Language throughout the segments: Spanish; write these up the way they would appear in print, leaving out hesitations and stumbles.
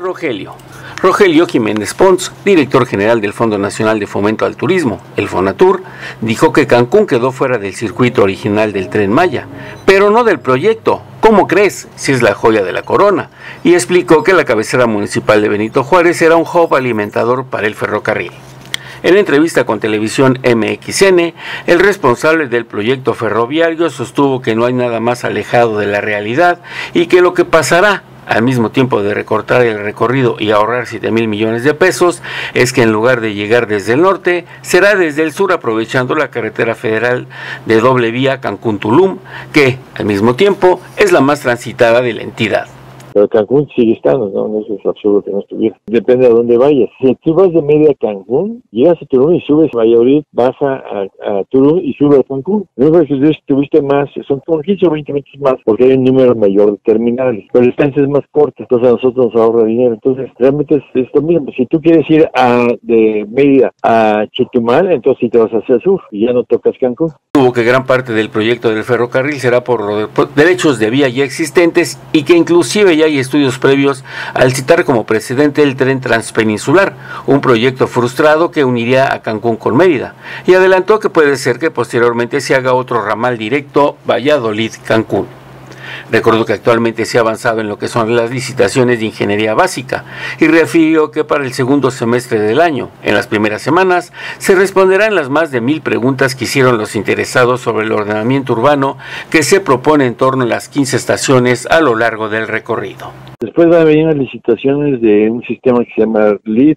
Rogelio. Rogelio Jiménez Pons, director general del Fondo Nacional de Fomento al Turismo, el Fonatur, dijo que Cancún quedó fuera del circuito original del Tren Maya, pero no del proyecto. ¿Cómo crees? Si es la joya de la corona. Y explicó que la cabecera municipal de Benito Juárez era un hub alimentador para el ferrocarril. En entrevista con Televisión MXN, el responsable del proyecto ferroviario sostuvo que no hay nada más alejado de la realidad y que lo que pasará, al mismo tiempo de recortar el recorrido y ahorrar 7,000 millones de pesos, es que en lugar de llegar desde el norte, será desde el sur aprovechando la carretera federal de doble vía Cancún-Tulum, que al mismo tiempo es la más transitada de la entidad. Pero Cancún sigue estando, ¿no? Eso es absurdo que no estuviera. Depende a dónde vayas. Si tú vas de Mérida a Cancún, llegas a Tulum y subes a Valladolid, baja a Tulum y subes a Cancún. No, si tuviste más, son como 15 o 20 minutos más, porque hay un número mayor de terminales. Pero la distancia es más corta, entonces a nosotros nos ahorra dinero. Entonces, realmente es lo mismo. Si tú quieres ir de Mérida a Chetumal, entonces sí te vas hacia el sur y ya no tocas Cancún. Tuvo que gran parte del proyecto del ferrocarril será por derechos de vía ya existentes y que inclusive ya hay estudios previos al citar como precedente el tren transpeninsular, un proyecto frustrado que uniría a Cancún con Mérida, y adelantó que puede ser que posteriormente se haga otro ramal directo Valladolid-Cancún. Recordó que actualmente se ha avanzado en lo que son las licitaciones de ingeniería básica y refirió que para el segundo semestre del año, en las primeras semanas, se responderán las más de 1,000 preguntas que hicieron los interesados sobre el ordenamiento urbano que se propone en torno a las 15 estaciones a lo largo del recorrido. Después van a venir las licitaciones de un sistema que se llama LEED,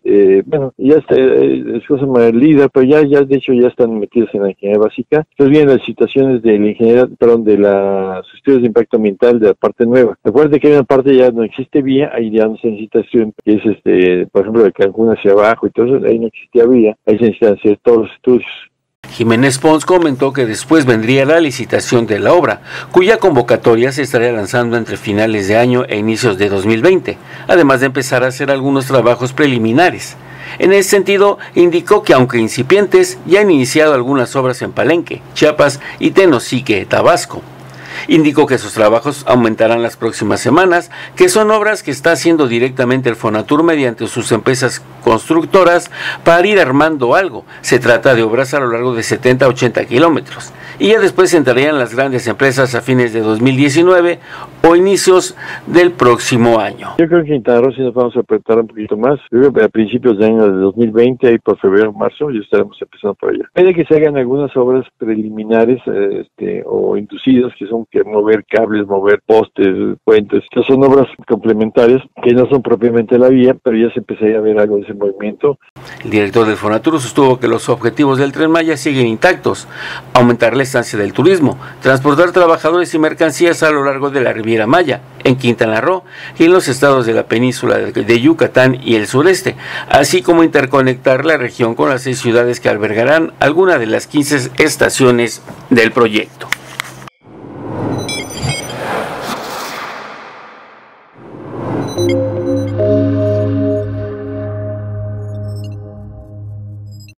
ya está, se llama LEED, pero ya de hecho ya están metidos en la ingeniería básica. Entonces vienen las licitaciones de la ingeniería, de los estudios de impacto ambiental de la parte nueva. Recuerden que hay una parte ya no existe vía, ahí ya no se necesita estudio, que es por ejemplo de Cancún hacia abajo y todo eso, ahí no existía vía, ahí se necesitan hacer todos los estudios. Jiménez Pons comentó que después vendría la licitación de la obra, cuya convocatoria se estaría lanzando entre finales de año e inicios de 2020, además de empezar a hacer algunos trabajos preliminares. En ese sentido, indicó que aunque incipientes, ya han iniciado algunas obras en Palenque, Chiapas y Tenosique, Tabasco. Indicó que sus trabajos aumentarán las próximas semanas, que son obras que está haciendo directamente el Fonatur mediante sus empresas constructoras para ir armando algo. Se trata de obras a lo largo de 70 a 80 kilómetros. Y ya después entrarían las grandes empresas a fines de 2019 o inicios del próximo año. Yo creo que en Quintana Roo sí nos vamos a apretar un poquito más. Yo creo que a principios de año de 2020, ahí por febrero o marzo, ya estaremos empezando por allá. Puede que se hagan algunas obras preliminares o inducidas, que son que mover cables, mover postes, puentes. Estas son obras complementarias que no son propiamente la vía, pero ya se empezaría a ver algo de ese movimiento. El director del Fonatur sostuvo que los objetivos del Tren Maya siguen intactos: aumentar la estancia del turismo, transportar trabajadores y mercancías a lo largo de la Riviera Maya, en Quintana Roo y en los estados de la península de Yucatán y el sureste, así como interconectar la región con las 6 ciudades que albergarán alguna de las 15 estaciones del proyecto.